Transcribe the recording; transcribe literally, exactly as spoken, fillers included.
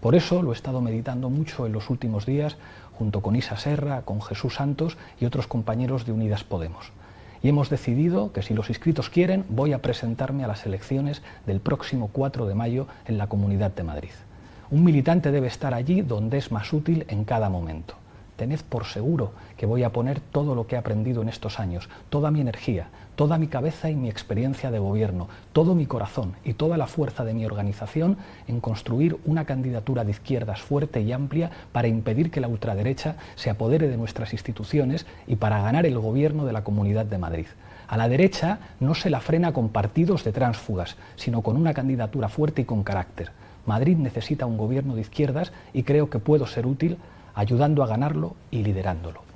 Por eso lo he estado meditando mucho en los últimos días, junto con Isa Serra, con Jesús Santos y otros compañeros de Unidas Podemos. Y hemos decidido que si los inscritos quieren, voy a presentarme a las elecciones del próximo cuatro de mayo en la Comunidad de Madrid. Un militante debe estar allí donde es más útil en cada momento. Tened por seguro que voy a poner todo lo que he aprendido en estos años, toda mi energía, toda mi cabeza y mi experiencia de gobierno, todo mi corazón y toda la fuerza de mi organización en construir una candidatura de izquierdas fuerte y amplia para impedir que la ultraderecha se apodere de nuestras instituciones y para ganar el gobierno de la Comunidad de Madrid. A la derecha no se la frena con partidos de tránsfugas, sino con una candidatura fuerte y con carácter. Madrid necesita un gobierno de izquierdas y creo que puedo ser útil ayudando a ganarlo y liderándolo.